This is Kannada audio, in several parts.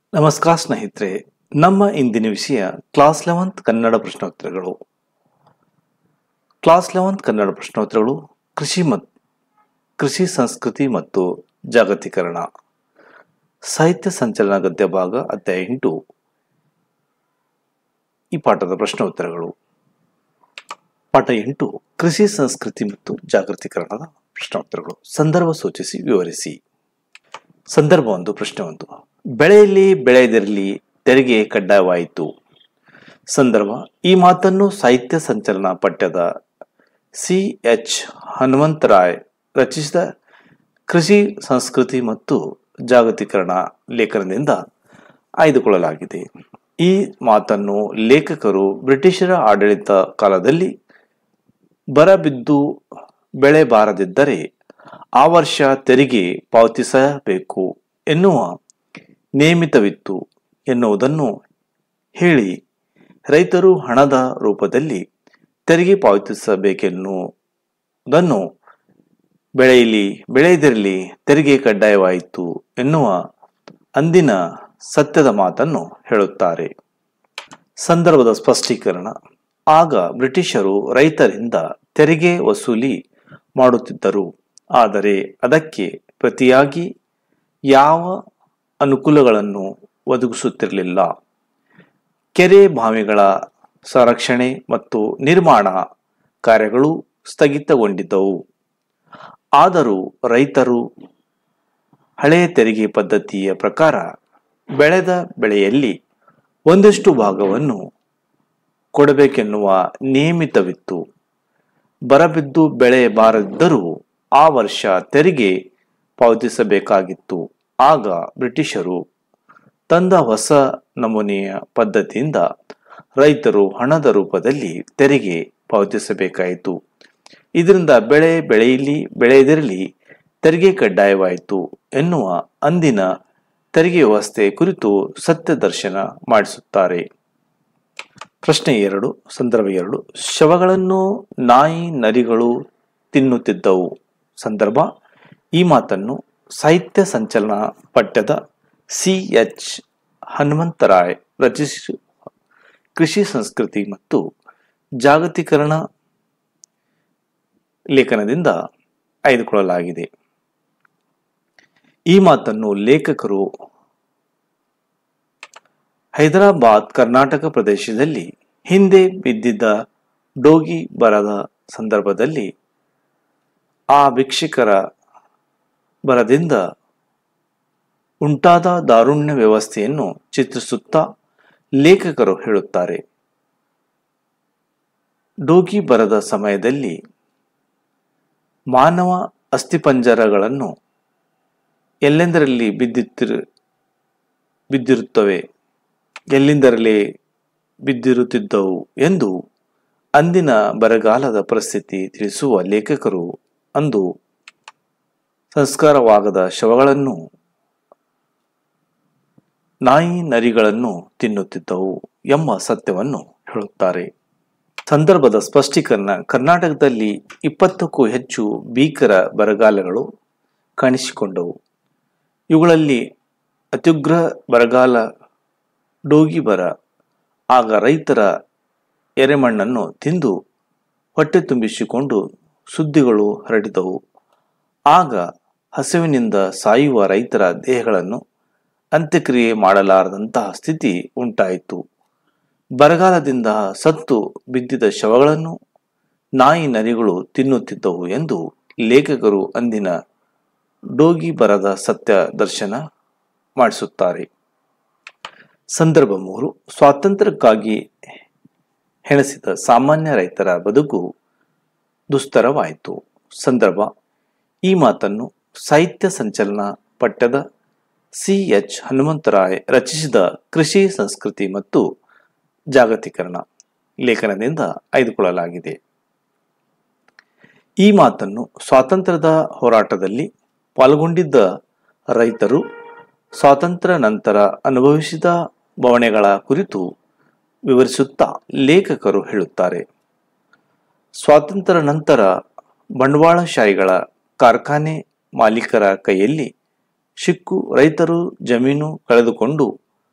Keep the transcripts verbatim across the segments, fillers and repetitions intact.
ನಮಸ್ಕಾರ ಸ್ನೇಹಿತರೆ, ನಮ್ಮ ಇಂದಿನ ವಿಷಯ ಕ್ಲಾಸ್ ಲೆವೆಂತ್ ಕನ್ನಡ ಪ್ರಶ್ನೋತ್ತರಗಳು. ಕ್ಲಾಸ್ ಲೆವೆಂತ್ ಕನ್ನಡ ಪ್ರಶ್ನೋತ್ತರಗಳು ಕೃಷಿ ಮತ್ತು ಕೃಷಿ ಸಂಸ್ಕೃತಿ ಮತ್ತು ಜಾಗತೀಕರಣ. ಸಾಹಿತ್ಯ ಸಂಚಲನ ಗದ್ಯ ಭಾಗ ಅಧ್ಯಾಯ ಎಂಟು. ಈ ಪಾಠದ ಪ್ರಶ್ನೋತ್ತರಗಳು. ಪಾಠ ಎಂಟು, ಕೃಷಿ ಸಂಸ್ಕೃತಿ ಮತ್ತು ಜಾಗತೀಕರಣದ ಪ್ರಶ್ನೋತ್ತರಗಳು. ಸಂದರ್ಭ ಸೂಚಿಸಿ ವಿವರಿಸಿ. ಸಂದರ್ಭ ಒಂದು. ಪ್ರಶ್ನೆ ಒಂದು, ಬೆಳೆಯಲ್ಲಿ ಬೆಳೆಯದಿರಲಿ ತೆರಿಗೆ ಕಡ್ಡಾಯವಾಯಿತು. ಸಂದರ್ಭ: ಈ ಮಾತನ್ನು ಸಾಹಿತ್ಯ ಸಂಚಲನ ಪಠ್ಯದ ಸಿ ಎಚ್ ಹನುಮಂತರಾಯ್ ರಚಿಸಿದ ಕೃಷಿ ಸಂಸ್ಕೃತಿ ಮತ್ತು ಜಾಗತೀಕರಣ ಲೇಖನದಿಂದ ಆಯ್ದುಕೊಳ್ಳಲಾಗಿದೆ. ಈ ಮಾತನ್ನು ಲೇಖಕರು ಬ್ರಿಟಿಷರ ಆಡಳಿತ ಕಾಲದಲ್ಲಿ ಬರಬಿದ್ದು ಬೆಳೆ ಬಾರದಿದ್ದರೆ ಆ ವರ್ಷ ತೆರಿಗೆ ಪಾವತಿಸಬೇಕು ಎನ್ನುವ ನೇಮಿತವಿತ್ತು ಎನ್ನುವುದನ್ನು ಹೇಳಿ ರೈತರು ಹಣದ ರೂಪದಲ್ಲಿ ತೆರಿಗೆ ಪಾವತಿಸಬೇಕೆನ್ನುವುದನ್ನು ಬೆಳೆಯಲಿ ಬೆಳೆಯದಿರಲಿ ತೆರಿಗೆ ಕಡ್ಡಾಯವಾಯಿತು ಎನ್ನುವ ಅಂದಿನ ಸತ್ಯದ ಮಾತನ್ನು ಹೇಳುತ್ತಾರೆ. ಸಂದರ್ಭದ ಸ್ಪಷ್ಟೀಕರಣ: ಆಗ ಬ್ರಿಟಿಷರು ರೈತರಿಂದ ತೆರಿಗೆ ವಸೂಲಿ ಮಾಡುತ್ತಿದ್ದರು. ಆದರೆ ಅದಕ್ಕೆ ಪ್ರತಿಯಾಗಿ ಯಾವ ಅನುಕೂಲಗಳನ್ನು ಒದಗಿಸುತ್ತಿರಲಿಲ್ಲ. ಕೆರೆ ಬಾವಿಗಳ ಸಂರಕ್ಷಣೆ ಮತ್ತು ನಿರ್ಮಾಣ ಕಾರ್ಯಗಳು ಸ್ಥಗಿತಗೊಂಡಿದ್ದವು. ಆದರೂ ರೈತರು ಹಳೆಯ ತೆರಿಗೆ ಪದ್ಧತಿಯ ಪ್ರಕಾರ ಬೆಳೆದ ಬೆಳೆಯಲ್ಲಿ ಒಂದಷ್ಟು ಭಾಗವನ್ನು ಕೊಡಬೇಕೆನ್ನುವ ನೇಮಿತವಿತ್ತು. ಬರಬಿದ್ದು ಬೆಳೆ ಬಾರದಿದ್ದರೂ ಆ ವರ್ಷ ತೆರಿಗೆ ಪಾವತಿಸಬೇಕಾಗಿತ್ತು. ಆಗ ಬ್ರಿಟಿಷರು ತಂದ ಹೊಸ ನಮೂನೆಯ ಪದ್ಧತಿಯಿಂದ ರೈತರು ಹಣದ ರೂಪದಲ್ಲಿ ತೆರಿಗೆ ಪಾವತಿಸಬೇಕಾಯಿತು. ಇದರಿಂದ ಬೆಳೆ ಬೆಳೆಯಲಿ ಬೆಳೆಯದಿರಲಿ ತೆರಿಗೆ ಕಡ್ಡಾಯವಾಯಿತು ಎನ್ನುವ ಅಂದಿನ ತೆರಿಗೆ ವ್ಯವಸ್ಥೆ ಕುರಿತು ಸತ್ಯ ದರ್ಶನ ಮಾಡಿಸುತ್ತಾರೆ. ಪ್ರಶ್ನೆ ಎರಡು. ಸಂದರ್ಭ ಎರಡು. ಶವಗಳನ್ನು ನಾಯಿ ನರಿಗಳು ತಿನ್ನುತ್ತಿದ್ದವು. ಸಂದರ್ಭ: ಈ ಮಾತನ್ನು ಸಾಹಿತ್ಯ ಸಂಚಲನ ಪಠ್ಯದ ಸಿ ಎಚ್ ಹನುಮಂತರಾಯ್ ರಚಿಸಿದ ಕೃಷಿ ಸಂಸ್ಕೃತಿ ಮತ್ತು ಜಾಗತೀಕರಣ ಲೇಖನದಿಂದ ಆಯ್ದುಕೊಳ್ಳಲಾಗಿದೆ. ಈ ಮಾತನ್ನು ಲೇಖಕರು ಹೈದರಾಬಾದ್ ಕರ್ನಾಟಕ ಪ್ರದೇಶದಲ್ಲಿ ಹಿಂದೆ ಬಿದ್ದಿದ್ದ ಡೋಗಿ ಬರದ ಸಂದರ್ಭದಲ್ಲಿ ಆ ಭಿಕ್ಷುಕರ ಬರದಿಂದ ಉಂಟಾದ ದಾರುಣ್ಯ ವ್ಯವಸ್ಥೆಯನ್ನು ಚಿತ್ರಿಸುತ್ತಾ ಲೇಖಕರು ಹೇಳುತ್ತಾರೆ. ಡೋಗಿ ಬರದ ಸಮಯದಲ್ಲಿ ಮಾನವ ಅಸ್ಥಿಪಂಜರಗಳನ್ನು ಎಲ್ಲೆಂದರಲ್ಲಿ ಬಿದ್ದಿತ್ತಿರು ಬಿದ್ದಿರುತ್ತವೆ ಎಲ್ಲಿಂದರಲೇ ಬಿದ್ದಿರುತ್ತಿದ್ದವು ಎಂದು ಅಂದಿನ ಬರಗಾಲದ ಪರಿಸ್ಥಿತಿ ತಿಳಿಸುವ ಲೇಖಕರು ಅಂದು ಸಂಸ್ಕಾರವಾಗದ ಶವಗಳನ್ನು ನಾಯಿ ನರಿಗಳನ್ನು ತಿನ್ನುತ್ತಿದ್ದವು ಎಂಬ ಸತ್ಯವನ್ನು ಹೇಳುತ್ತಾರೆ. ಸಂದರ್ಭದ ಸ್ಪಷ್ಟೀಕರಣ: ಕರ್ನಾಟಕದಲ್ಲಿ ಇಪ್ಪತ್ತಕ್ಕೂ ಹೆಚ್ಚು ಭೀಕರ ಬರಗಾಲಗಳು ಕಾಣಿಸಿಕೊಂಡವು. ಇವುಗಳಲ್ಲಿ ಅತ್ಯುಗ್ರ ಬರಗಾಲ ಡೋಗಿ ಬರ. ಆಗ ರೈತರ ಎರೆಮಣ್ಣನ್ನು ತಿಂದು ಹೊಟ್ಟೆ ತುಂಬಿಸಿಕೊಂಡು ಸುದ್ದಿಗಳು ಹರಡಿದವು. ಆಗ ಹಸಿವಿನಿಂದ ಸಾಯುವ ರೈತರ ದೇಹಗಳನ್ನು ಅಂತ್ಯಕ್ರಿಯೆ ಮಾಡಲಾರದಂತಹ ಸ್ಥಿತಿ ಉಂಟಾಯಿತು. ಬರಗಾಲದಿಂದ ಸತ್ತು ಬಿದ್ದಿದ್ದ ಶವಗಳನ್ನು ನಾಯಿ ನರಿಗಳು ತಿನ್ನುತ್ತಿದ್ದವು ಎಂದು ಲೇಖಕರು ಅಂದಿನ ಡೋಗಿ ಬರದ ಸತ್ಯ ದರ್ಶನ ಮಾಡಿಸುತ್ತಾರೆ. ಸಂದರ್ಭ ಮೂರು. ಸ್ವಾತಂತ್ರ್ಯಕ್ಕಾಗಿ ಹೆಣಸಿದ ಸಾಮಾನ್ಯ ರೈತರ ಬದುಕು ದುಸ್ತರವಾಯಿತು. ಸಂದರ್ಭ: ಈ ಮಾತನ್ನು ಸಾಹಿತ್ಯ ಸಂಚಲನ ಪಠ್ಯದ ಸಿ ಎಚ್ ಹನುಮಂತರಾಯ್ ರಚಿಸಿದ ಕೃಷಿ ಸಂಸ್ಕೃತಿ ಮತ್ತು ಜಾಗತೀಕರಣ ಲೇಖನದಿಂದ ಆಯ್ದುಕೊಳ್ಳಲಾಗಿದೆ. ಈ ಮಾತನ್ನು ಸ್ವಾತಂತ್ರ್ಯದ ಹೋರಾಟದಲ್ಲಿ ಪಾಲ್ಗೊಂಡಿದ್ದ ರೈತರು ಸ್ವಾತಂತ್ರ್ಯ ನಂತರ ಅನುಭವಿಸಿದ ಬವಣೆಗಳ ಕುರಿತು ವಿವರಿಸುತ್ತಾ ಲೇಖಕರು ಹೇಳುತ್ತಾರೆ. ಸ್ವಾತಂತ್ರ್ಯ ನಂತರ ಬಂಡವಾಳಶಾಹಿಗಳ ಕಾರ್ಖಾನೆ ಮಾಲೀಕರ ಕೈಯಲ್ಲಿ ಸಿಕ್ಕು ರೈತರು ಜಮೀನು ಕಳೆದುಕೊಂಡು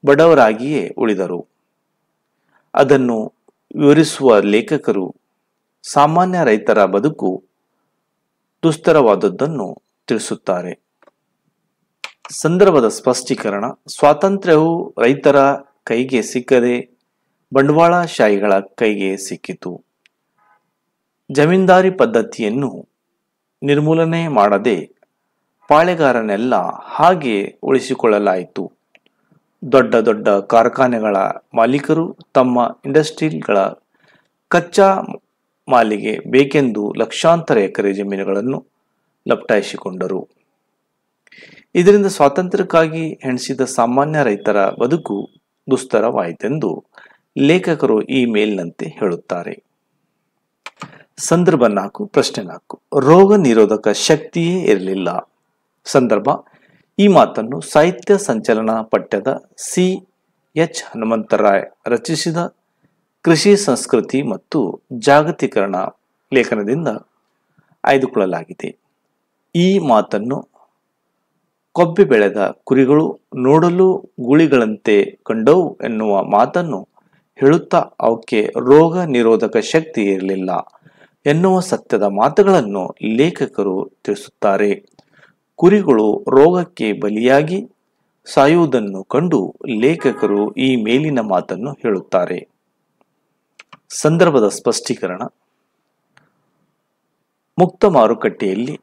ಬಡವರಾಗಿಯೇ ಉಳಿದರು. ಅದನ್ನು ವಿವರಿಸುವ ಲೇಖಕರು ಸಾಮಾನ್ಯ ರೈತರ ಬದುಕು ದುಸ್ತರವಾದದ್ದನ್ನು ತಿಳಿಸುತ್ತಾರೆ. ಸಂದರ್ಭದ ಸ್ಪಷ್ಟೀಕರಣ: ಸ್ವಾತಂತ್ರ್ಯವು ರೈತರ ಕೈಗೆ ಸಿಕ್ಕದೆ ಬಂಡವಾಳಶಾಹಿಗಳ ಕೈಗೆ ಸಿಕ್ಕಿತು. ಜಮೀನ್ದಾರಿ ಪದ್ಧತಿಯನ್ನು ನಿರ್ಮೂಲನೆ ಮಾಡದೆ ಪಾಳೆಗಾರನೆಲ್ಲ ಹಾಗೆ ಉಳಿಸಿಕೊಳ್ಳಲಾಯಿತು. ದೊಡ್ಡ ದೊಡ್ಡ ಕಾರ್ಖಾನೆಗಳ ಮಾಲೀಕರು ತಮ್ಮ ಇಂಡಸ್ಟ್ರಿಗಳ ಕಚ್ಚಾ ಮಾಲಿಗೆ ಬೇಕೆಂದು ಲಕ್ಷಾಂತರ ಎಕರೆ ಜಮೀನುಗಳನ್ನು ಲಪಟಾಯಿಸಿಕೊಂಡರು. ಇದರಿಂದ ಸ್ವಾತಂತ್ರ್ಯಕ್ಕಾಗಿ ಹೆಣಸಿದ ಸಾಮಾನ್ಯ ರೈತರ ಬದುಕು ದುಸ್ತರವಾಯಿತೆಂದು ಲೇಖಕರು ಈ ಮೇಲಿನಂತೆ ಹೇಳುತ್ತಾರೆ. ಸಂದರ್ಭ ನಾಲ್ಕು. ಪ್ರಶ್ನೆ ನಾಲ್ಕು. ರೋಗ ನಿರೋಧಕ ಶಕ್ತಿಯೇ ಇರಲಿಲ್ಲ. ಸಂದರ್ಭ: ಈ ಮಾತನ್ನು ಸಾಹಿತ್ಯ ಸಂಚಲನ ಪಠ್ಯದ ಸಿ ಎಚ್ ಹನುಮಂತರಾಯ್ ರಚಿಸಿದ ಕೃಷಿ ಸಂಸ್ಕೃತಿ ಮತ್ತು ಜಾಗತೀಕರಣ ಲೇಖನದಿಂದ ಆಯ್ದುಕೊಳ್ಳಲಾಗಿದೆ. ಈ ಮಾತನ್ನು ಕೊಬ್ಬಿ ಬೆಳೆದ ಕುರಿಗಳು ನೋಡಲು ಗೂಳಿಗಳಂತೆ ಕಂಡವು ಎನ್ನುವ ಮಾತನ್ನು ಹೇಳುತ್ತಾ ಅವಕ್ಕೆ ರೋಗ ನಿರೋಧಕ ಶಕ್ತಿ ಇರಲಿಲ್ಲ ಎನ್ನುವ ಸತ್ಯದ ಮಾತುಗಳನ್ನು ಲೇಖಕರು ತಿಳಿಸುತ್ತಾರೆ. ಕುರಿಗಳು ರೋಗಕ್ಕೆ ಬಲಿಯಾಗಿ ಸಾಯುವುದನ್ನು ಕಂಡು ಲೇಖಕರು ಈ ಮೇಲಿನ ಮಾತನ್ನು ಹೇಳುತ್ತಾರೆ. ಸಂದರ್ಭದ ಸ್ಪಷ್ಟೀಕರಣ: ಮುಕ್ತ ಮಾರುಕಟ್ಟೆಯಲ್ಲಿ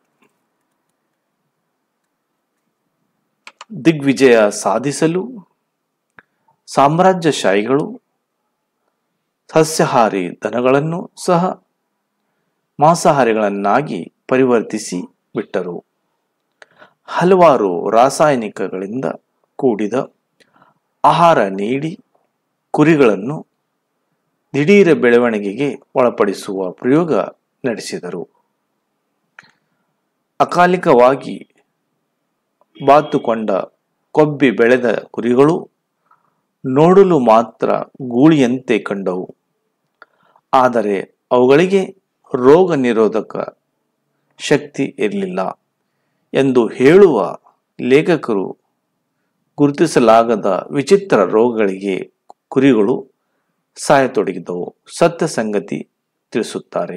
ದಿಗ್ವಿಜಯ ಸಾಧಿಸಲು ಸಾಮ್ರಾಜ್ಯಶಾಹಿಗಳು ಸಸ್ಯಾಹಾರಿ ದನಗಳನ್ನು ಸಹ ಮಾಂಸಾಹಾರಿಗಳನ್ನಾಗಿ ಪರಿವರ್ತಿಸಿ ಬಿಟ್ಟರು. ಹಲವಾರು ರಾಸಾಯನಿಕಗಳಿಂದ ಕೂಡಿದ ಆಹಾರ ನೀಡಿ ಕುರಿಗಳನ್ನು ದಿಢೀರ ಬೆಳವಣಿಗೆಗೆ ಒಳಪಡಿಸುವ ಪ್ರಯೋಗ ನಡೆಸಿದರು. ಅಕಾಲಿಕವಾಗಿ ಬಾತುಕೊಂಡ ಕೊಬ್ಬಿ ಬೆಳೆದ ಕುರಿಗಳು ನೋಡಲು ಮಾತ್ರ ಗೂಳಿಯಂತೆ ಕಂಡವು. ಆದರೆ ಅವುಗಳಿಗೆ ರೋಗ ನಿರೋಧಕ ಶಕ್ತಿ ಇರಲಿಲ್ಲ ಎಂದು ಹೇಳುವ ಲೇಖಕರು ಗುರುತಿಸಲಾಗದ ವಿಚಿತ್ರ ರೋಗಗಳಿಗೆ ಕುರಿಗಳು ಸಾಯತೊಡಗಿದವು ಸತ್ಯ ಸಂಗತಿ ತಿಳಿಸುತ್ತಾರೆ.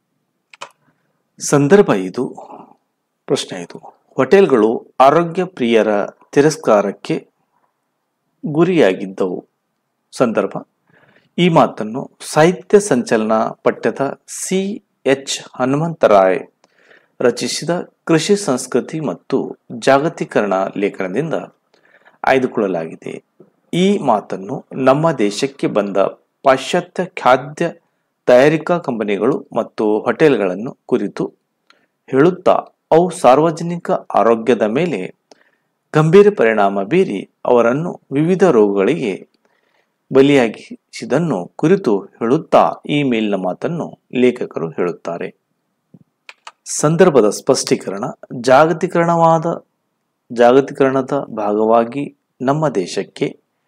ಸಂದರ್ಭ ಐದು. ಪ್ರಶ್ನೆ ಐದು. ಹೋಟೆಲ್ಗಳು ಆರೋಗ್ಯ ಪ್ರಿಯರ ತಿರಸ್ಕಾರಕ್ಕೆ ಗುರಿಯಾಗಿದ್ದವು. ಸಂದರ್ಭ: ಈ ಮಾತನ್ನು ಸಾಹಿತ್ಯ ಸಂಚಲನ ಪಠ್ಯದ ಸಿ ಎಚ್ ಹನುಮಂತರಾಯ್ ರಚಿಸಿದ ಕೃಷಿ ಸಂಸ್ಕೃತಿ ಮತ್ತು ಜಾಗತೀಕರಣ ಲೇಖನದಿಂದ ಆಯ್ದುಕೊಳ್ಳಲಾಗಿದೆ. ಈ ಮಾತನ್ನು ನಮ್ಮ ದೇಶಕ್ಕೆ ಬಂದ ಪಾಶ್ಚಾತ್ಯ ಖಾದ್ಯ ತಯಾರಿಕಾ ಕಂಪನಿಗಳು ಮತ್ತು ಹೋಟೆಲ್ಗಳನ್ನು ಕುರಿತು ಹೇಳುತ್ತಾ ಅವು ಸಾರ್ವಜನಿಕ ಆರೋಗ್ಯದ ಮೇಲೆ ಗಂಭೀರ ಪರಿಣಾಮ ಬೀರಿ ಅವರನ್ನು ವಿವಿಧ ರೋಗಗಳಿಗೆ ಬಲಿಯಾಗಿಸಿದನ್ನು ಕುರಿತು ಹೇಳುತ್ತಾ ಈ ಮೇಲಿನ ಮಾತನ್ನು ಲೇಖಕರು ಹೇಳುತ್ತಾರೆ. ಸಂದರ್ಭದ ಸ್ಪಷ್ಟೀಕರಣ: ಜಾಗತೀಕರಣವಾದ ಜಾಗತೀಕರಣದ ಭಾಗವಾಗಿ ನಮ್ಮ ದೇಶಕ್ಕೆ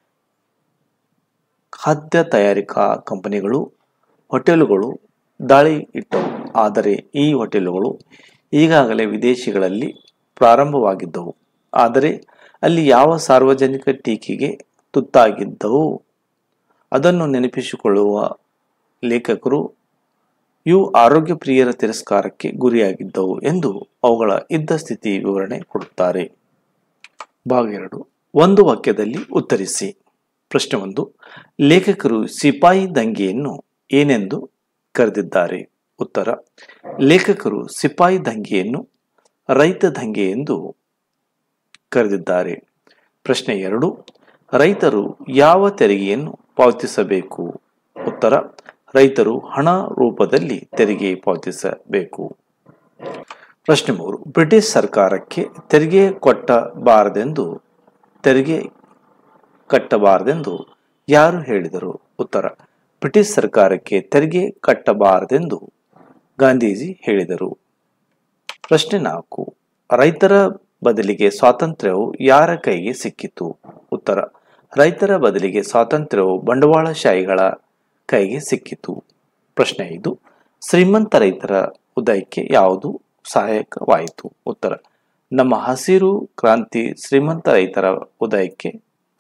ಖಾದ್ಯ ತಯಾರಿಕಾ ಕಂಪನಿಗಳು ಹೋಟೆಲುಗಳು ದಾಳಿ ಇಟ್ಟವು. ಆದರೆ ಈ ಹೋಟೆಲುಗಳು ಈಗಾಗಲೇ ವಿದೇಶಗಳಲ್ಲಿ ಪ್ರಾರಂಭವಾಗಿದ್ದವು. ಆದರೆ ಅಲ್ಲಿ ಯಾವ ಸಾರ್ವಜನಿಕ ಟೀಕೆಗೆ ತುತ್ತಾಗಿದ್ದವು ಅದನ್ನು ನೆನಪಿಸಿಕೊಳ್ಳುವ ಲೇಖಕರು ಇವು ಆರೋಗ್ಯ ಪ್ರಿಯರ ತಿರಸ್ಕಾರಕ್ಕೆ ಗುರಿಯಾಗಿದ್ದವು ಎಂದು ಅವುಗಳ ಇದ್ದ ಸ್ಥಿತಿ ವಿವರಣೆ ಕೊಡುತ್ತಾರೆ. ಭಾಗ ಎರಡು. ಒಂದು ವಾಕ್ಯದಲ್ಲಿ ಉತ್ತರಿಸಿ. ಪ್ರಶ್ನೆ ಒಂದು. ಲೇಖಕರು ಸಿಪಾಯಿ ದಂಗೆಯನ್ನು ಏನೆಂದು ಕರೆದಿದ್ದಾರೆ? ಉತ್ತರ: ಲೇಖಕರು ಸಿಪಾಯಿ ದಂಗೆಯನ್ನು ರೈತ ದಂಗೆ ಎಂದು ಕರೆದಿದ್ದಾರೆ. ಪ್ರಶ್ನೆ ಎರಡು. ರೈತರು ಯಾವ ತೆರಿಗೆಯನ್ನು ಪಾವತಿಸಬೇಕು? ಉತ್ತರ: ರೈತರು ಹಣ ರೂಪದಲ್ಲಿ ತೆರಿಗೆ ಪಾವತಿಸಬೇಕು. ಪ್ರಶ್ನೆ ಮೂರು. ಬ್ರಿಟಿಷ್ ಸರ್ಕಾರಕ್ಕೆ ತೆರಿಗೆ ಕೊಟ್ಟಬಾರದೆಂದು ತೆರಿಗೆ ಕಟ್ಟಬಾರದೆಂದು ಯಾರು ಹೇಳಿದರು? ಉತ್ತರ: ಬ್ರಿಟಿಷ್ ಸರ್ಕಾರಕ್ಕೆ ತೆರಿಗೆ ಕಟ್ಟಬಾರದೆಂದು ಗಾಂಧೀಜಿ ಹೇಳಿದರು. ಪ್ರಶ್ನೆ ನಾಲ್ಕು. ರೈತರ ಬದಲಿಗೆ ಸ್ವಾತಂತ್ರ್ಯವು ಯಾರ ಕೈಗೆ ಸಿಕ್ಕಿತು? ಉತ್ತರ: ರೈತರ ಬದಲಿಗೆ ಸ್ವಾತಂತ್ರ್ಯವು ಬಂಡವಾಳಶಾಹಿಗಳ ಕೈಗೆ ಸಿಕ್ಕಿತು. ಪ್ರಶ್ನೆ ಐದು. ಶ್ರೀಮಂತ ರೈತರ ಉದಯಕ್ಕೆ ಯಾವುದು ಸಹಾಯಕವಾಯಿತು? ಉತ್ತರ: ನಮ್ಮ ಹಸಿರು ಕ್ರಾಂತಿ ಶ್ರೀಮಂತ ರೈತರ ಉದಯಕ್ಕೆ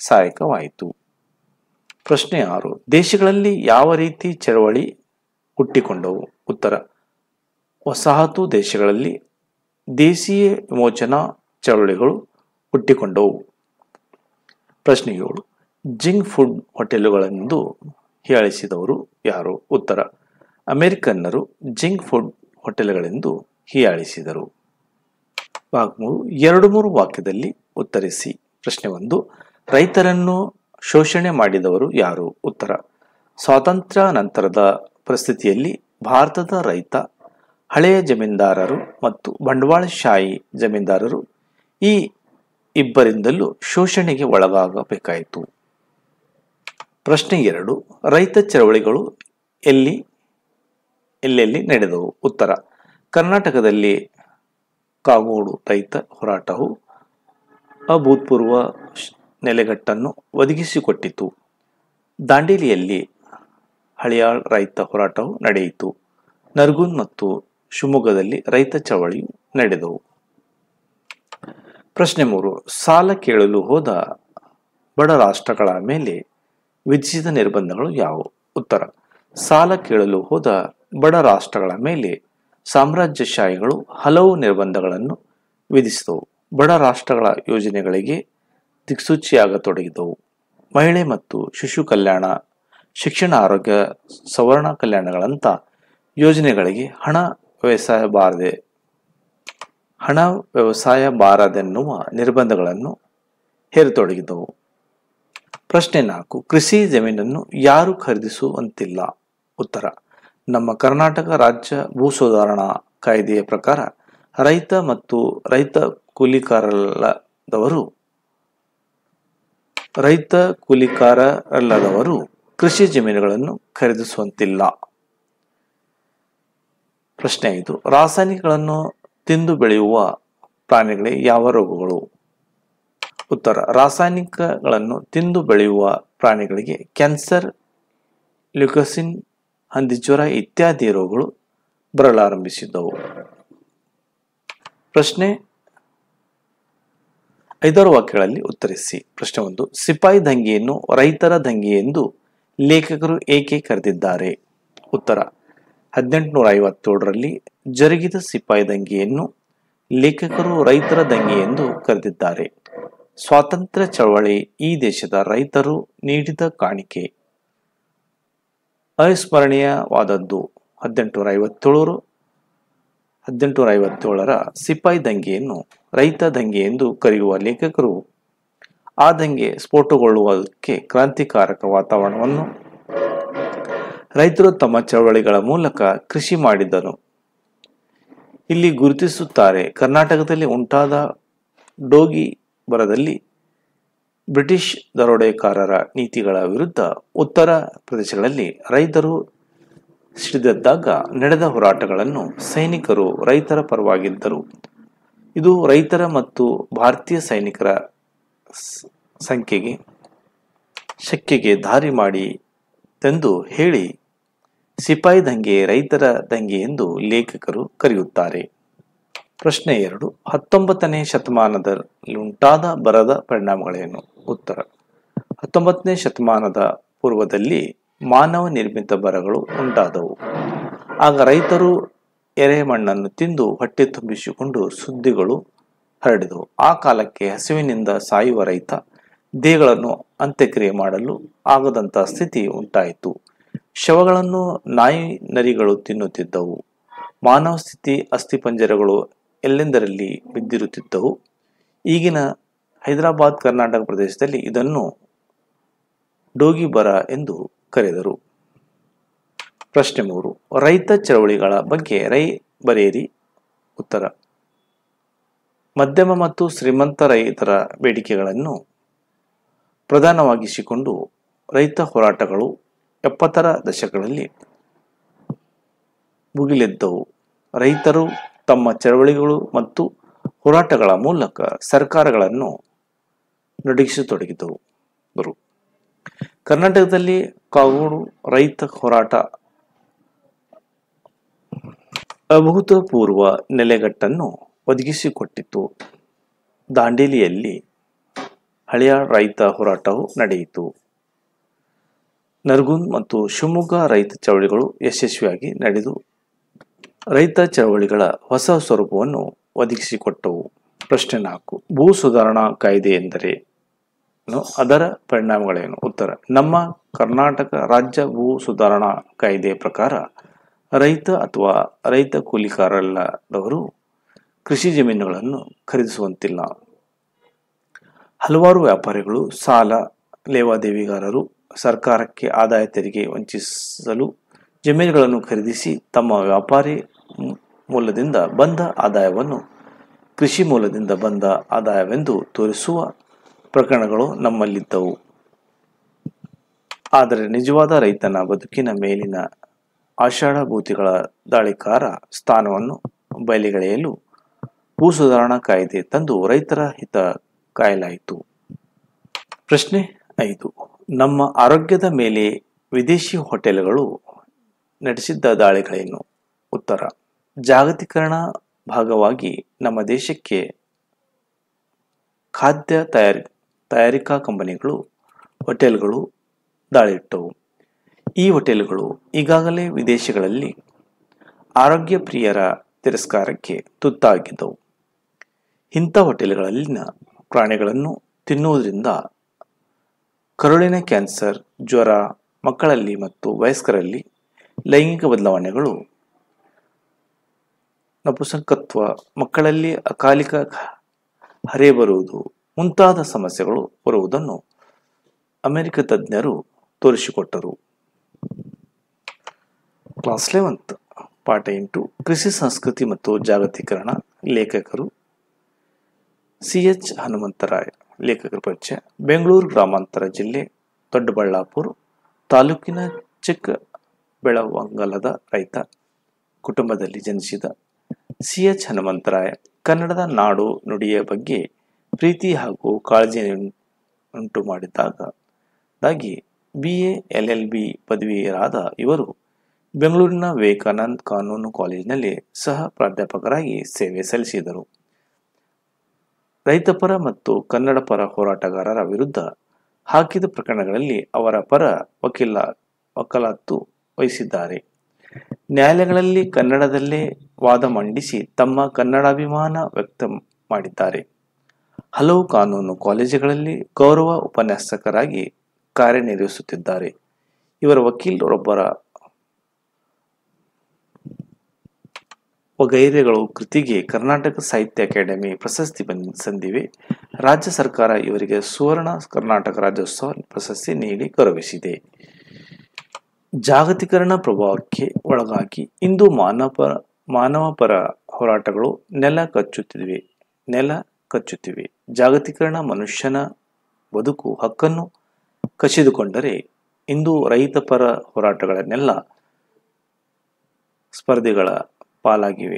ಸಹಾಯಕವಾಯಿತು. ಪ್ರಶ್ನೆ ಆರು. ದೇಶಗಳಲ್ಲಿ ಯಾವ ರೀತಿ ಚಳವಳಿ ಹುಟ್ಟಿಕೊಂಡವು? ಉತ್ತರ: ವಸಾಹತು ದೇಶಗಳಲ್ಲಿ ದೇಶೀಯ ವಿಮೋಚನಾ ಚಳವಳಿಗಳು ಹುಟ್ಟಿಕೊಂಡವು. ಪ್ರಶ್ನೆ ಏಳು. ಜಿಂಕ್ ಫುಡ್ ಹೋಟೆಲುಗಳೆಂದು ಹೀಯಾಳಿಸಿದವರು ಯಾರು? ಉತ್ತರ: ಅಮೆರಿಕನ್ನರು ಜಿಂಕ್ ಫುಡ್ ಹೋಟೆಲ್ಗಳೆಂದು ಹೀಯಾಳಿಸಿದರು. ಭಾಗ ಮೂರು. ಎರಡು ಮೂರು ವಾಕ್ಯದಲ್ಲಿ ಉತ್ತರಿಸಿ. ಪ್ರಶ್ನೆ ಒಂದು. ರೈತರನ್ನು ಶೋಷಣೆ ಮಾಡಿದವರು ಯಾರು? ಉತ್ತರ: ಸ್ವಾತಂತ್ರ್ಯ ನಂತರದ ಪರಿಸ್ಥಿತಿಯಲ್ಲಿ ಭಾರತದ ರೈತ, ಹಳೆಯ ಜಮೀನ್ದಾರರು ಮತ್ತು ಬಂಡವಾಳಶಾಹಿ ಜಮೀನ್ದಾರರು ಈ ಇಬ್ಬರಿಂದಲೂ ಶೋಷಣೆಗೆ ಒಳಗಾಗಬೇಕಾಯಿತು. ಪ್ರಶ್ನೆ ಎರಡು. ರೈತ ಚಳವಳಿಗಳು ಎಲ್ಲಿ ಎಲ್ಲೆಲ್ಲಿ ನಡೆದವು? ಉತ್ತರ: ಕರ್ನಾಟಕದಲ್ಲಿ ಕಾಗೋಡು ರೈತ ಹೋರಾಟವು ಅಭೂತಪೂರ್ವ ನೆಲೆಗಟ್ಟನ್ನು ಒದಗಿಸಿಕೊಟ್ಟಿತು. ದಾಂಡೇಲಿಯಲ್ಲಿ ಹಳಿಯಾಳ್ ರೈತ ಹೋರಾಟವು ನಡೆಯಿತು. ನರಗುಂದ್ ಮತ್ತು ಶಿವಮೊಗ್ಗದಲ್ಲಿ ರೈತ ಚಳವಳಿಯು ನಡೆದವು. ಪ್ರಶ್ನೆ ಮೂರು. ಸಾಲ ಕೇಳಲು ಹೋದ ಬಡ ರಾಷ್ಟ್ರಗಳ ಮೇಲೆ ವಿಧಿಸಿದ ನಿರ್ಬಂಧಗಳು ಯಾವುವು? ಉತ್ತರ: ಸಾಲ ಕೇಳಲು ಹೋದ ಬಡ ರಾಷ್ಟ್ರಗಳ ಮೇಲೆ ಸಾಮ್ರಾಜ್ಯಶಾಹಿಗಳು ಹಲವು ನಿರ್ಬಂಧಗಳನ್ನು ವಿಧಿಸಿದವು. ಬಡ ರಾಷ್ಟ್ರಗಳ ಯೋಜನೆಗಳಿಗೆ ದಿಕ್ಸೂಚಿಯಾಗತೊಡಗಿದವು. ಮಹಿಳೆ ಮತ್ತು ಶಿಶು ಕಲ್ಯಾಣ, ಶಿಕ್ಷಣ, ಆರೋಗ್ಯ, ಸವರ್ಣ ಕಲ್ಯಾಣಗಳಂಥ ಯೋಜನೆಗಳಿಗೆ ಹಣ ವ್ಯವಸಾಯ ಬಾರದೆ ಹಣ ವ್ಯವಸಾಯ ಬಾರದೆನ್ನುವ ನಿರ್ಬಂಧಗಳನ್ನು ಹೇರತೊಡಗಿದವು. ಪ್ರಶ್ನೆ ನಾಲ್ಕು. ಕೃಷಿ ಜಮೀನನ್ನು ಯಾರು ಖರೀದಿಸುವಂತಿಲ್ಲ? ಉತ್ತರ: ನಮ್ಮ ಕರ್ನಾಟಕ ರಾಜ್ಯ ಭೂ ಸುಧಾರಣಾ ಕಾಯ್ದೆಯ ಪ್ರಕಾರ ರೈತ ಮತ್ತು ರೈತ ಕೂಲಿಕಾರರಲ್ಲದವರು ರೈತ ಕೂಲಿಕಾರರಲ್ಲದವರು ಕೃಷಿ ಜಮೀನುಗಳನ್ನು ಖರೀದಿಸುವಂತಿಲ್ಲ. ಪ್ರಶ್ನೆ ಐದು. ರಾಸಾಯನಿಕಗಳನ್ನು ತಿಂದು ಬೆಳೆಯುವ ಪ್ರಾಣಿಗಳಿಗೆ ಯಾವ ರೋಗಗಳು? ಉತ್ತರ: ರಾಸಾಯನಿಕಗಳನ್ನು ತಿಂದು ಬೆಳೆಯುವ ಪ್ರಾಣಿಗಳಿಗೆ ಕ್ಯಾನ್ಸರ್, ಲ್ಯೂಕೋಸಿನ್, ಹಂದಿಜ್ವರ ಇತ್ಯಾದಿ ರೋಗಗಳು ಬರಲಾರಂಭಿಸಿದವು. ಪ್ರಶ್ನೆ ಐದಾರು ವಾಕ್ಯಗಳಲ್ಲಿ ಉತ್ತರಿಸಿ. ಪ್ರಶ್ನೆ ಒಂದು. ಸಿಪಾಯಿ ದಂಗೆಯನ್ನು ರೈತರ ದಂಗೆ ಎಂದು ಲೇಖಕರು ಏಕೆ ಕರೆದಿದ್ದಾರೆ? ಉತ್ತರ: ಹದಿನೆಂಟುನೂರ ಐವತ್ತೇಳರಲ್ಲಿ ಜರುಗಿದ ಸಿಪಾಯಿ ದಂಗೆಯನ್ನು ಲೇಖಕರು ರೈತರ ದಂಗೆ ಎಂದು ಕರೆದಿದ್ದಾರೆ. ಸ್ವಾತಂತ್ರ್ಯ ಚಳವಳಿ ಈ ದೇಶದ ರೈತರು ನೀಡಿದ ಕಾಣಿಕೆ ಅವಿಸ್ಮರಣೀಯವಾದದ್ದು. ಹದಿನೆಂಟುನೂರ ಐವತ್ತೇಳರು ಹದಿನೆಂಟುನೂರ ಐವತ್ತೇಳರ ಸಿಪಾಯಿ ದಂಗೆಯನ್ನು ರೈತ ದಂಗೆ ಎಂದು ಕರೆಯುವ ಲೇಖಕರು ಆ ದಂಗೆ ಸ್ಫೋಟಗೊಳ್ಳುವುದಕ್ಕೆ ಕ್ರಾಂತಿಕಾರಕ ವಾತಾವರಣವನ್ನು ರೈತರು ತಮ್ಮ ಚಳವಳಿಗಳ ಮೂಲಕ ಕೃಷಿ ಮಾಡಿದರು ಇಲ್ಲಿ ಗುರುತಿಸುತ್ತಾರೆ. ಕರ್ನಾಟಕದಲ್ಲಿ ಉಂಟಾದ ಡೋಗಿ ಬರದಲ್ಲಿ ಬ್ರಿಟಿಷ್ ದರೋಡೆಕಾರರ ನೀತಿಗಳ ವಿರುದ್ಧ ಉತ್ತರ ಪ್ರದೇಶಗಳಲ್ಲಿ ರೈತರು ಸಿಡಿದೆದ್ದಾಗ ನಡೆದ ಹೋರಾಟಗಳನ್ನು ಸೈನಿಕರು ರೈತರ ಪರವಾಗಿದ್ದರು. ಇದು ರೈತರ ಮತ್ತು ಭಾರತೀಯ ಸೈನಿಕರ ಸಂಖ್ಯೆಗೆ ಶಕ್ಕೆಗೆ ದಾರಿ ಮಾಡಿತೆಂದು ಹೇಳಿ ಸಿಪಾಯಿ ದಂಗೆ ರೈತರ ದಂಗೆ ಎಂದು ಲೇಖಕರು ಕರೆಯುತ್ತಾರೆ. ಪ್ರಶ್ನೆ ಎರಡು. ಹತ್ತೊಂಬತ್ತನೇ ಶತಮಾನದಲ್ಲಿ ಉಂಟಾದ ಬರದ ಪರಿಣಾಮಗಳೇನು? ಉತ್ತರ: ಹತ್ತೊಂಬತ್ತನೇ ಶತಮಾನದ ಪೂರ್ವದಲ್ಲಿ ಮಾನವ ನಿರ್ಮಿತ ಬರಗಳು ಉಂಟಾದವು. ಆಗ ರೈತರು ಎರೆಮಣ್ಣನ್ನು ತಿಂದು ಹೊಟ್ಟೆ ತುಂಬಿಸಿಕೊಂಡು ಸುದ್ದಿಗಳು ಹರಡಿದವು. ಆ ಕಾಲಕ್ಕೆ ಹಸಿವಿನಿಂದ ಸಾಯುವ ರೈತ ದೇಹಗಳನ್ನು ಅಂತ್ಯಕ್ರಿಯೆ ಮಾಡಲು ಆಗದಂತ ಸ್ಥಿತಿ ಉಂಟಾಯಿತು. ಶವಗಳನ್ನು ನಾಯಿ ನರಿಗಳು ತಿನ್ನುತ್ತಿದ್ದವು. ಮಾನವ ಸ್ಥಿತಿ ಅಸ್ಥಿಪಂಜರಗಳು ಎಲ್ಲೆಂದರಲ್ಲಿ ಬಿದ್ದಿರುತ್ತಿದ್ದವು. ಈಗಿನ ಹೈದರಾಬಾದ್ ಕರ್ನಾಟಕ ಪ್ರದೇಶದಲ್ಲಿ ಇದನ್ನು ಡೋಗಿ ಬರ ಎಂದು ಕರೆದರು. ಪ್ರಶ್ನೆ ಮೂರು. ರೈತ ಚಳವಳಿಗಳ ಬಗ್ಗೆ ರೈ ಬರೆಯಿರಿ. ಉತ್ತರ: ಮಧ್ಯಮ ಮತ್ತು ಶ್ರೀಮಂತ ರೈತರ ಬೇಡಿಕೆಗಳನ್ನು ಪ್ರಧಾನವಾಗಿಸಿಕೊಂಡು ರೈತ ಹೋರಾಟಗಳು ಎಪ್ಪತ್ತರ ದಶಕಗಳಲ್ಲಿ ಭುಗಿಲೆದ್ದವು. ರೈತರು ತಮ್ಮ ಚಳವಳಿಗಳು ಮತ್ತು ಹೋರಾಟಗಳ ಮೂಲಕ ಸರ್ಕಾರಗಳನ್ನು ನಡುಗಿಸತೊಡಗಿದವು. ಕರ್ನಾಟಕದಲ್ಲಿ ಕಾಗೋಡು ರೈತ ಹೋರಾಟ ಅಭೂತಪೂರ್ವ ನೆಲೆಗಟ್ಟನ್ನು ಒದಗಿಸಿಕೊಟ್ಟಿತು. ದಾಂಡೇಲಿಯಲ್ಲಿ ಹಳಿಯಾಳ್ ರೈತ ಹೋರಾಟವು ನಡೆಯಿತು. ನರಗುಂದ್ ಮತ್ತು ಶಿವಮೊಗ್ಗ ರೈತ ಚಳವಳಿಗಳು ಯಶಸ್ವಿಯಾಗಿ ನಡೆದು ರೈತ ಚಳವಳಿಗಳ ಹೊಸ ಸ್ವರೂಪವನ್ನು ಒದಗಿಸಿಕೊಟ್ಟವು. ಪ್ರಶ್ನೆ ನಾಲ್ಕು. ಭೂ ಸುಧಾರಣಾ ಕಾಯ್ದೆ ಎಂದರೆ ಅದರ ಪರಿಣಾಮಗಳೇನು? ಉತ್ತರ. ನಮ್ಮ ಕರ್ನಾಟಕ ರಾಜ್ಯ ಭೂ ಸುಧಾರಣಾ ಕಾಯ್ದೆ ಪ್ರಕಾರ ರೈತ ಅಥವಾ ರೈತ ಕೂಲಿಕಾರರಲ್ಲದವರು ಕೃಷಿ ಜಮೀನುಗಳನ್ನು ಖರೀದಿಸುವಂತಿಲ್ಲ. ಹಲವಾರು ವ್ಯಾಪಾರಿಗಳು, ಸಾಲ ಲೇವಾದೇವಿಗಾರರು ಸರ್ಕಾರಕ್ಕೆ ಆದಾಯ ತೆರಿಗೆ ವಂಚಿಸಲು ಜಮೀನುಗಳನ್ನು ಖರೀದಿಸಿ ತಮ್ಮ ವ್ಯಾಪಾರಿ ಮೂಲದಿಂದ ಬಂದ ಆದಾಯವನ್ನು ಕೃಷಿ ಮೂಲದಿಂದ ಬಂದ ಆದಾಯವೆಂದು ತೋರಿಸುವ ಪ್ರಕರಣಗಳು ನಮ್ಮಲ್ಲಿದ್ದವು. ಆದರೆ ನಿಜವಾದ ರೈತನ ಬದುಕಿನ ಮೇಲಿನ ಆಷಾಢಭೂತಿಗಳ ದಾಳಿಕಾರ ಸ್ಥಾನವನ್ನು ಬಯಲಿಗೆಳೆಯಲು ಭೂ ಸುಧಾರಣಾ ಕಾಯ್ದೆ ತಂದು ರೈತರ ಹಿತ ಕಾಯಲಾಯಿತು. ಪ್ರಶ್ನೆ ಐದು. ನಮ್ಮ ಆರೋಗ್ಯದ ಮೇಲೆ ವಿದೇಶಿ ಹೋಟೆಲ್ಗಳು ನಡೆಸಿದ್ದ ದಾಳಿಗಳೇನು? ಉತ್ತರ. ಜಾಗತೀಕರಣ ಭಾಗವಾಗಿ ನಮ್ಮ ದೇಶಕ್ಕೆ ಖಾದ್ಯ ತಯಾರಿ ತಯಾರಿಕಾ ಕಂಪನಿಗಳು, ಹೋಟೆಲ್ಗಳು ದಾಳಿಯಿಟ್ಟವು. ಈ ಹೋಟೆಲ್ಗಳು ಈಗಾಗಲೇ ವಿದೇಶಗಳಲ್ಲಿ ಆರೋಗ್ಯ ಪ್ರಿಯರ ತಿರಸ್ಕಾರಕ್ಕೆ ತುತ್ತಾಗಿದ್ದವು. ಇಂಥ ಹೋಟೆಲ್ಗಳಲ್ಲಿನ ಪ್ರಾಣಿಗಳನ್ನು ತಿನ್ನುವುದರಿಂದ ಕರುಳಿನ ಕ್ಯಾನ್ಸರ್, ಜ್ವರ, ಮಕ್ಕಳಲ್ಲಿ ಮತ್ತು ವಯಸ್ಕರಲ್ಲಿ ಲೈಂಗಿಕ ಬದಲಾವಣೆಗಳು, ನಪುಂಸಕತ್ವ, ಮಕ್ಕಳಲ್ಲಿ ಅಕಾಲಿಕ ಹರೆ ಬರುವುದು ಮುಂತಾದ ಸಮಸ್ಯೆಗಳು ಬರುವುದನ್ನು ಅಮೆರಿಕ ತಜ್ಞರು ತೋರಿಸಿಕೊಟ್ಟರು. ಕ್ಲಾಸ್ ಲೆವೆಂತ್ ಪಾಠ ಎಂಟು. ಕೃಷಿ ಸಂಸ್ಕೃತಿ ಮತ್ತು ಜಾಗತೀಕರಣ. ಲೇಖಕರು ಸಿ ಎಚ್ ಹನುಮಂತರಾಯ. ಲೇಖಕರ ಪರಿಚಯ. ಬೆಂಗಳೂರು ಗ್ರಾಮಾಂತರ ಜಿಲ್ಲೆ ದೊಡ್ಡಬಳ್ಳಾಪುರ ತಾಲೂಕಿನ ಚಿಕ್ಕಬೆಳವಂಗಲದ ರೈತ ಕುಟುಂಬದಲ್ಲಿ ಜನಿಸಿದ ಸಿ ಎಚ್ ಹನುಮಂತರಾಯ ಕನ್ನಡದ ನಾಡು ನುಡಿಯ ಬಗ್ಗೆ ಪ್ರೀತಿ ಹಾಗೂ ಕಾಳಜಿ ಉಂಟು ಮಾಡಿದ್ದಾಗಿ B A L L B ಪದವೀಯರಾದ ಇವರು ಬೆಂಗಳೂರಿನ ವಿವೇಕಾನಂದ ಕಾನೂನು ಕಾಲೇಜಿನಲ್ಲಿ ಸಹ ಪ್ರಾಧ್ಯಾಪಕರಾಗಿ ಸೇವೆ ಸಲ್ಲಿಸಿದರು. ರೈತಪರ ಮತ್ತು ಕನ್ನಡ ಪರ ಹೋರಾಟಗಾರರ ವಿರುದ್ಧ ಹಾಕಿದ ಪ್ರಕರಣಗಳಲ್ಲಿ ಅವರ ಪರ ವಕೀಲ ವಕಾಲತ್ತು ವಹಿಸಿದ್ದಾರೆ. ನ್ಯಾಯಾಲಯಗಳಲ್ಲಿ ಕನ್ನಡದಲ್ಲೇ ವಾದ ಮಂಡಿಸಿ ತಮ್ಮ ಕನ್ನಡಾಭಿಮಾನ ವ್ಯಕ್ತ ಮಾಡಿದ್ದಾರೆ. ಹಲವು ಕಾನೂನು ಕಾಲೇಜುಗಳಲ್ಲಿ ಗೌರವ ಉಪನ್ಯಾಸಕರಾಗಿ ಕಾರ್ಯನಿರ್ವಹಿಸುತ್ತಿದ್ದಾರೆ. ಇವರ ವಕೀಲರೊಬ್ಬರ ವಗೈರೆಗಳು ಕೃತಿಗೆ ಕರ್ನಾಟಕ ಸಾಹಿತ್ಯ ಅಕಾಡೆಮಿ ಪ್ರಶಸ್ತಿ ಸಂದಿವೆ. ರಾಜ್ಯ ಸರ್ಕಾರ ಇವರಿಗೆ ಸುವರ್ಣ ಕರ್ನಾಟಕ ರಾಜ್ಯೋತ್ಸವ ಪ್ರಶಸ್ತಿ ನೀಡಿ ಗೌರವಿಸಿದೆ. ಜಾಗತೀಕರಣ ಪ್ರಭಾವಕ್ಕೆ ಒಳಗಾಗಿ ಇಂದು ಮಾನವ ಮಾನವ ಪರ ಹೋರಾಟಗಳು ನೆಲ ಕಚ್ಚುತ್ತಿವೆ ನೆಲ ಕಚ್ಚುತ್ತಿವೆ. ಜಾಗತೀಕರಣ ಮನುಷ್ಯನ ಬದುಕು ಹಕ್ಕನ್ನು ಕಸಿದುಕೊಂಡರೆ ಇಂದು ರೈತ ಪರ ಹೋರಾಟಗಳನ್ನೆಲ್ಲ ಸ್ಪರ್ಧೆಗಳ ಪಾಲಾಗಿವೆ.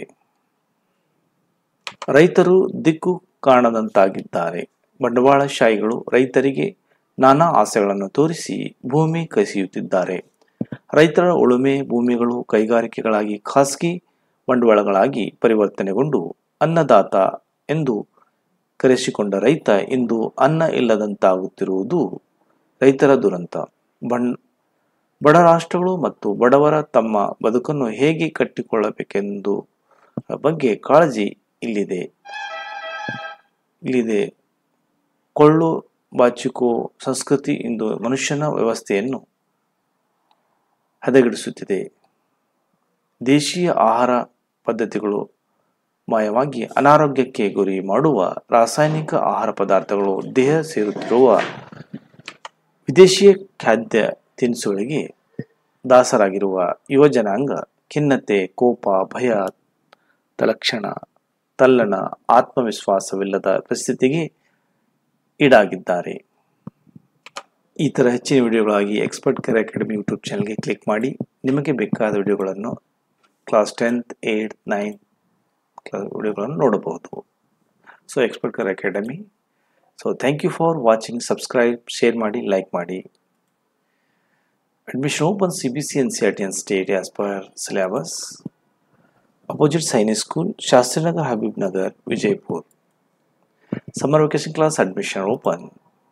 ರೈತರು ದಿಕ್ಕು ಕಾಣದಂತಾಗಿದ್ದಾರೆ. ಬಂಡವಾಳಶಾಹಿಗಳು ರೈತರಿಗೆ ನಾನಾ ಆಸೆಗಳನ್ನು ತೋರಿಸಿ ಭೂಮಿ ಕಸಿಯುತ್ತಿದ್ದಾರೆ. ರೈತರ ಉಳುಮೆ ಭೂಮಿಗಳು ಕೈಗಾರಿಕೆಗಳಾಗಿ ಖಾಸಗಿ ಬಂಡವಾಳಗಳಾಗಿ ಪರಿವರ್ತನೆಗೊಂಡು ಅನ್ನದಾತ ಎಂದು ಕರೆಸಿಕೊಂಡ ರೈತ ಇಂದು ಅನ್ನ ಇಲ್ಲದಂತಾಗುತ್ತಿರುವುದು ರೈತರ ದುರಂತ. ಬಣ್ ಬಡ ರಾಷ್ಟ್ರಗಳು ಮತ್ತು ಬಡವರ ತಮ್ಮ ಬದುಕನ್ನು ಹೇಗೆ ಕಟ್ಟಿಕೊಳ್ಳಬೇಕೆಂದು ಬಗ್ಗೆ ಕಾಳಜಿ ಇಲ್ಲಿದೆ ಇಲ್ಲಿದೆ ಕೊಳ್ಳು ಬಾಚಿಕೋ ಸಂಸ್ಕೃತಿ ಇಂದು ಮನುಷ್ಯನ ವ್ಯವಸ್ಥೆಯನ್ನು ಹದಗೆಡಿಸುತ್ತಿದೆ. ದೇಶೀಯ ಆಹಾರ ಪದ್ಧತಿಗಳು ಮಾಯವಾಗಿ ಅನಾರೋಗ್ಯಕ್ಕೆ ಗುರಿ ಮಾಡುವ ರಾಸಾಯನಿಕ ಆಹಾರ ಪದಾರ್ಥಗಳು ದೇಹ ಸೇರುತ್ತಿರುವ ವಿದೇಶೀಯ ಖಾದ್ಯ ತಿನಿಸುಗಳಿಗೆ ದಾಸರಾಗಿರುವ ಯುವ ಜನಾಂಗ ಖಿನ್ನತೆ, ಕೋಪ, ಭಯ, ತಲಕ್ಷಣ, ತಲ್ಲಣ, ಆತ್ಮವಿಶ್ವಾಸವಿಲ್ಲದ ಪರಿಸ್ಥಿತಿಗೆ ಈಡಾಗಿದ್ದಾರೆ. ಈ ಥರ ಹೆಚ್ಚಿನ ವಿಡಿಯೋಗಳಾಗಿ ಎಕ್ಸ್ಪರ್ಟ್ ಕೇರ್ ಅಕಾಡೆಮಿ ಯೂಟ್ಯೂಬ್ ಚಾನಲ್ಗೆ ಕ್ಲಿಕ್ ಮಾಡಿ ನಿಮಗೆ ಬೇಕಾದ ವಿಡಿಯೋಗಳನ್ನು class tenth eight ninth class ವಿಡಿಯೋಗಳನ್ನು ನೋಡಬಹುದು. So expert care academy. So thank you for watching. Subscribe, share ಮಾಡಿ, ಲೈಕ್ ಮಾಡಿ. Admission open C B C, N C E R T and state as per syllabus. Opposite Sainik School, Shastrinagar, Habib Nagar, Vijaypur. Summer vacation class admission open.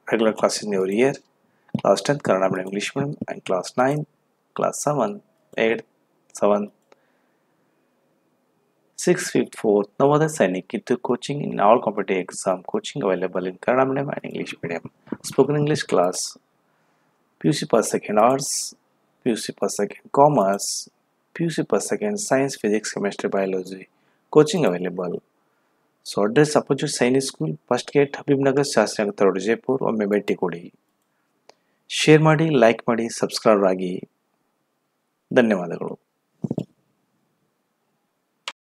regular classes in your year. Class tenth Kannada medium English medium and class nine, class seven, eight, seven, sixth, fifth, fourth, Navodaya Sainik Kittur coaching in all competitive exam coaching available in Kannada medium and English medium. Spoken English class, P U C per second arts, P U C per second commerce, P U C per second science, physics, chemistry, biology coaching available. So address opposite Sainik School, first gate Habibnagar, Shastrinagar Road, Jaipur. ಒಮ್ಮೆ ಭೇಟಿ ಕೊಡಿ. ಶೇರ್ ಮಾಡಿ, ಲೈಕ್ ಮಾಡಿ, ಸಬ್ಸ್ಕ್ರೈಬ್ ಆಗಿ. ಧನ್ಯವಾದಗಳು.